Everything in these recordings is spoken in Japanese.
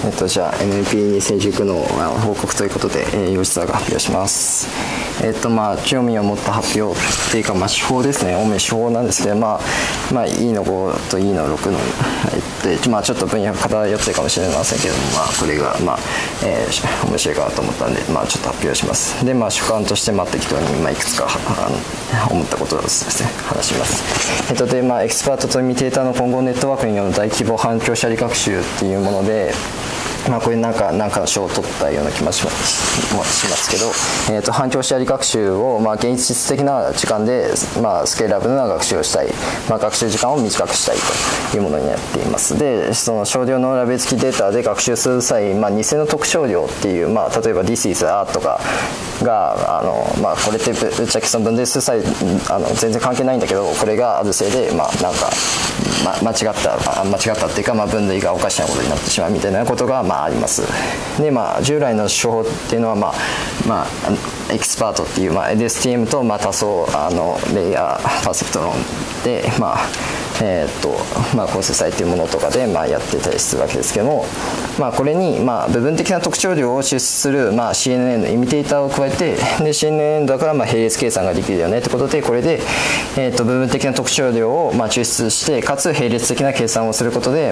じゃあ NP2019 の報告ということで、吉沢が発表します。興味を持った発表っていうか、手法ですね。主に手法なんですけど、E の5と E の6のちょっと分野が偏ってるかもしれませんけども、これが面白いかなと思ったんで、ちょっと発表します。で、主観として適当にいくつか思ったことをですね、話します。で、エキスパートとイミテーターの混合ネットワークによる大規模反響者理学習っていうもので、これなんかの賞を取ったような気もしますけど、反響者理学習を現実的な時間で、スケーラブルな学習をしたい、学習時間を短くしたいというものになっています。で、その少量のラベ付きデータで学習する際、偽の特徴量っていう、例えば This is a とかがこれってぶっちゃけその分類する際全然関係ないんだけど、これがあるせいで間違ったっていうか、分類がおかしなことになってしまうみたいなことがあります。で、従来の手法っていうのはエキスパートっていう、LSTM と多層レイヤーパーセプト論で構成されているものとかでやってたりするわけですけども、これに部分的な特徴量を抽出するCNN のイミテーターを加えて、で CNN だから並列計算ができるよねってことで、これで部分的な特徴量を抽出して、かつ並列的な計算をすることで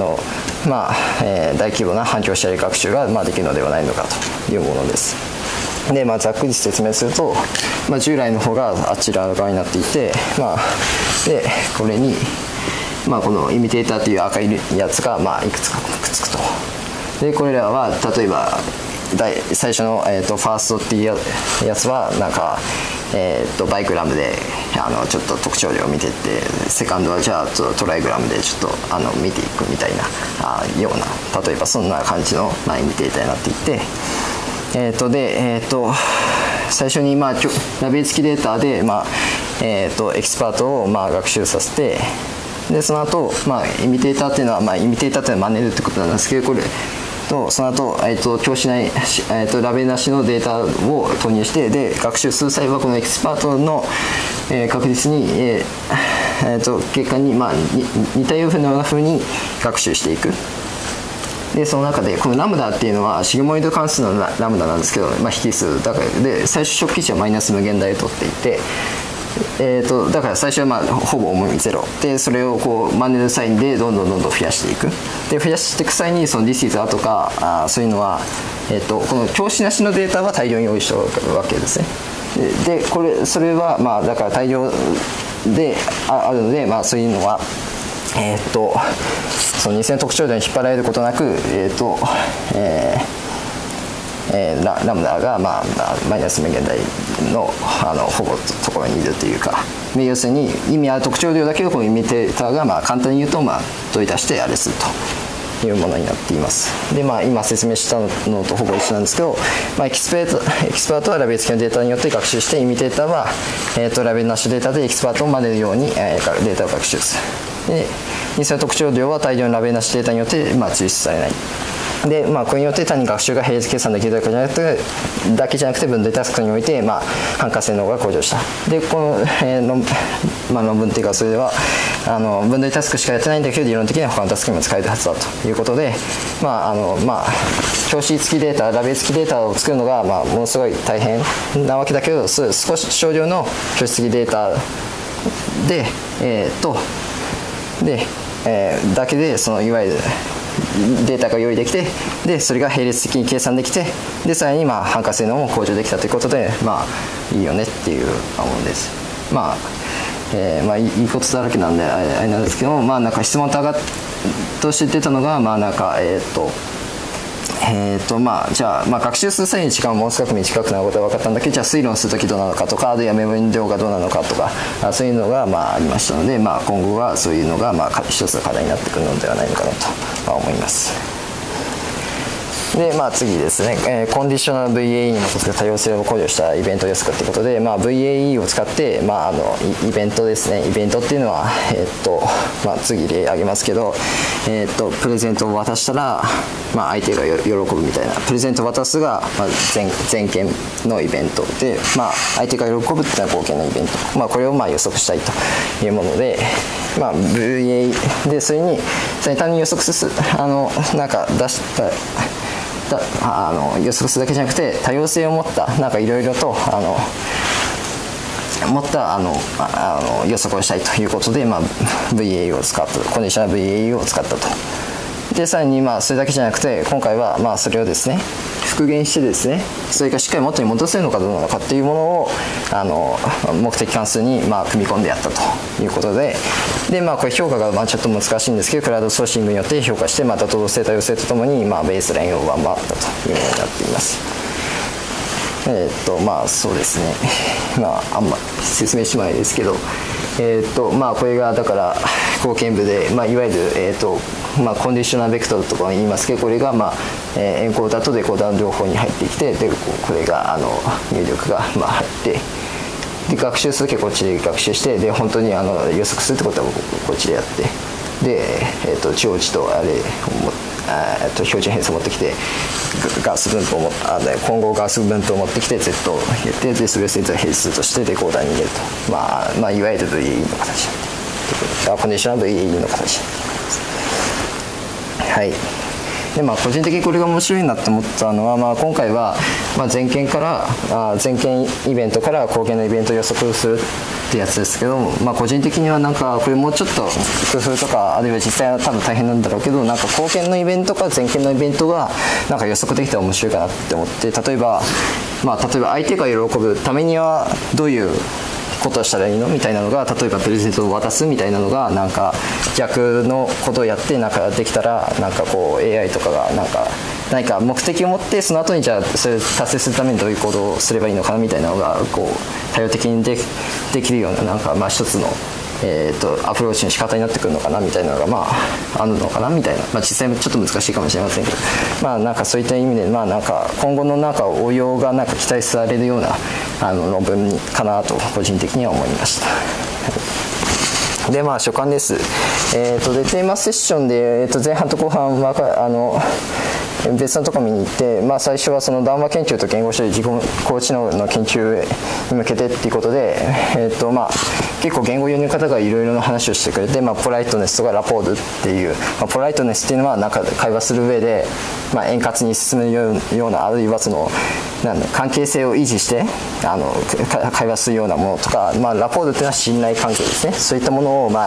大規模な反響者理学習ができるのではないのかというものです。で、ざっくり説明すると、従来の方があちら側になっていて、でこれに、このイミテーターという赤いやつがいくつかくっつくと。でこれらは例えば最初の、ファーストっていうやつはバイグラムでちょっと特徴量を見ていって、セカンドはじゃあトライグラムでちょっと見ていくみたいなような、例えばそんな感じの、イミテーターになっていって、最初にラベル付きデータでエキスパートを学習させて、でその後、イミテーターっていうのは、イミテーターっていうのは真似るってことなんですけど、これとその後、教師内、ラベルなしのデータを投入して、で学習する際はこのエキスパートの、確実に、結果に、似たようなふうに学習していく。でその中でこのラムダっていうのはシグモイド関数のラムダなんですけど、引数だからで最初初期値はマイナス無限大を取っていて、だから最初はほぼ重みゼロで、それを真似る際でどんどん増やしていく。で増やしていく際にその This is a とかそういうのは、この教師なしのデータは大量に用意しておくわけですね。でそれはだから大量であるので、そういうのはその偽の特徴量に引っ張られることなく、ラムダが、マイナス無限大のほぼところにいるというか、要するに意味ある特徴量だけをこのイミテーターが簡単に言うと取り出してあれするというものになっています。で今説明したのとほぼ一緒なんですけど、エキスパートはラベル付きのデータによって学習して、イミテーターは、ラベルなしデータでエキスパートを真似るように、データを学習する。で偽の特徴量は大量のラベルなしデータによって、抽出されない。でこれによって単に学習が並列計算できるだけじゃなくて分類タスクにおいて、汎過性能が向上した。でこの、論文っていうか、それでは分類タスクしかやってないんだけど、理論的には他のタスクにも使えるはずだということで、教師付きデータ、ラベル付きデータを作るのが、ものすごい大変なわけだけど、少し少量の教師付きデータでだけでそのいわゆるデータが用意できて、でそれが並列的に計算できて、でさらに汎過性能も向上できたということで、いいよねっていうものです。いいことだらけなんであれなんですけど、質問として出たのがじゃあ、学習する際に時間がものすごく短くなることが分かったんだけど、じゃあ推論するときどうなのかとか、あるいはメモリの量がどうなのかとか、そういうのがありましたので、今後はそういうのが一つの課題になってくるのではないのかなと思います。 で、次ですね、コンディショナル VAE に基づく多様性を考慮したイベント予測ということで、VAE を使って、イベントですね。イベントっていうのは、次例挙げますけど、プレゼントを渡したら、相手が喜ぶみたいな。プレゼントを渡すが、前件のイベントで、相手が喜ぶっていうのは後見のイベント。これを予測したいというもので、VAE でそれに単に予測する出した予測するだけじゃなくて多様性を持ったいろいろと持った予測をしたいということで、VAE を使ったコンディショナル VAE を使ったと。でさらにそれだけじゃなくて今回はそれをですね復元してですねそれがしっかり元に戻せるのかどうなのかっていうものを目的関数に組み込んでやったということで、これ評価がちょっと難しいんですけどクラウドソーシングによって評価して妥当性多様性とともにベースラインを上回ったというものになっています。そうですねあんま説明しないですけどこれがだから後見部で、いわゆる、コンディショナルベクトルとか言いますけどこれが、エンコーダーとデコーダーの両方に入ってきてでこれが入力が、入ってで学習するときはこっちで学習してで本当に予測するってことはこっちでやってで、長値と標準変数を持ってきてガース分布を混合ガース分布を持ってきて Z を入れてでそれを変数としてデコーダーに入れるといわゆる VAE の形になってコンディショナル VAE の形になっています。はいで個人的にこれが面白いなと思ったのは、今回は、前件イベントから後見のイベントを予測するってやつですけど、個人的にはこれもうちょっと工夫とかあるいは実際は多分大変なんだろうけど後見のイベントか前見のイベントが予測できたら面白いかなって思って例えば相手が喜ぶためにはどういうことをしたらいいのみたいなのが例えばプレゼントを渡すみたいなのが逆のことをやってできたらAI とかが何か目的を持ってその後にじゃあそれを達成するためにどういう行動をすればいいのかなみたいなのが多様的にできるような一つのアプローチの仕方になってくるのかなみたいなのがあるのかなみたいな、実際ちょっと難しいかもしれませんけどそういった意味で今後の応用が期待されるような論文かなと個人的には思いました。で所感です。でテーマセッションで、前半と後半は別のところ見に行って、最初はその談話研究と言語処理自己知能の研究に向けてっていうことで、結構言語用の方がいろいろな話をしてくれて、ポライトネスとかラポールっていう、ポライトネスっていうのは会話する上で、円滑に進むようなあるいはその関係性を維持して会話するようなものとか、ラポールっていうのは信頼関係ですね。そういったものを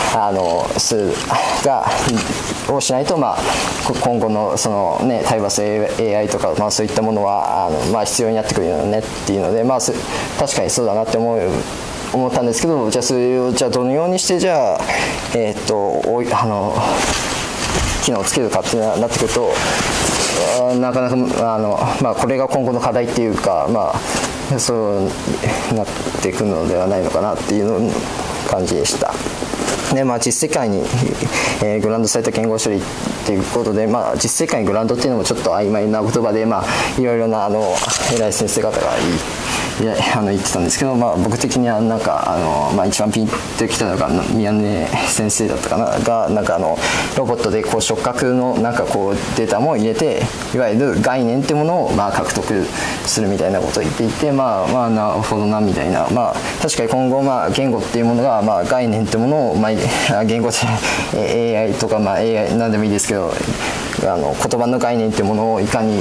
をしないと今後のその対話性 AI とかそういったものは必要になってくるよねっていうので確かにそうだなって思ったんですけどじゃあそれをどのようにして機能をつけるかっていうのになってくるとなかなかこれが今後の課題っていうかそうなっていくのではないのかなっていう感じでした。で実世界に、グラウンドされた言語処理っていうことで、実世界にグラウンドっていうのもちょっと曖昧な言葉で、いろいろな偉い先生方が言ってたんですけど、僕的には一番ピンときたのが宮根先生だったかながロボットで触覚のデータも入れていわゆる概念ってものを獲得するみたいなことを言っていてなるほどなみたいな確かに今後言語っていうものが概念ってものを言語で AI とかAI 何でもいいですけど言葉の概念っていうものをいかに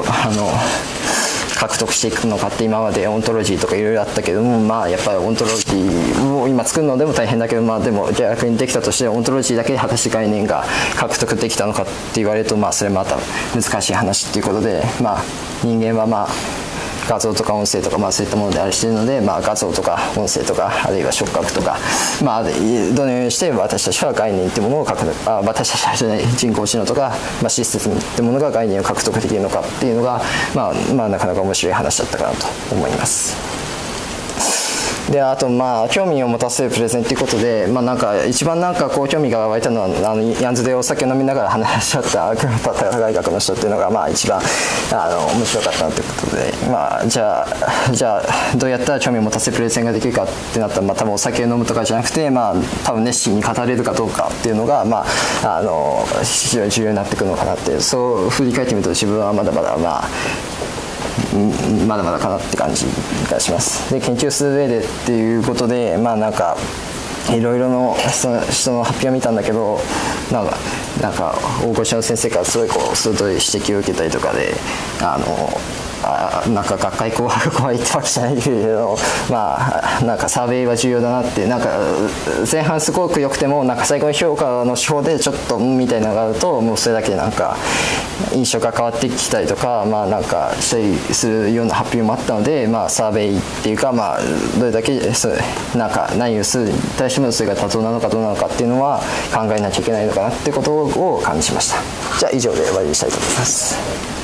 獲得していくのかって今までオントロジーとかいろいろあったけどもやっぱりオントロジーを今作るのでも大変だけどでも逆にできたとしてオントロジーだけで果たして概念が獲得できたのかって言われるとそれまた難しい話っていうことで人間は画像とか音声とかそういったものでありしているので画像とか音声とかあるいは触覚とかどのようにして私たちは概念っていうものを私たちは人工知能とかシステムっていうものが概念を獲得できるのかっていうのがなかなか面白い話だったかなと思います。 であと興味を持たせるプレゼンということで、なんか一番なんかこう興味が湧いたのはヤンズでお酒飲みながら話し合ったクラパタ大学の人っていうのが一番面白かったなということで、じゃあどうやったら興味を持たせるプレゼンができるかってなったら、多分お酒を飲むとかじゃなくて、多分熱心に語れるかどうかっていうのが非常に重要になってくるのかなって、そう振り返ってみると自分はまだまだかなって感じがします。で研究する上でっていうことでなんかいろいろの人の発表を見たんだけど、なんか大御所の先生からすごい鋭い指摘を受けたりとかで、なんか学会怖いってわけじゃないけれど、なんかサーベイは重要だなって、なんか前半すごく良くてもなんか最後の評価の手法でちょっとみたいなのがあると、もうそれだけでなんか印象が変わってきたりとか、なんかしたりするような発表もあったので、サーベイっていうかどれだけなんか何をするに対してもそれが妥当なのかどうなのかっていうのは考えなきゃいけないのかなってことを感じました。じゃあ以上で終わりにしたいと思います。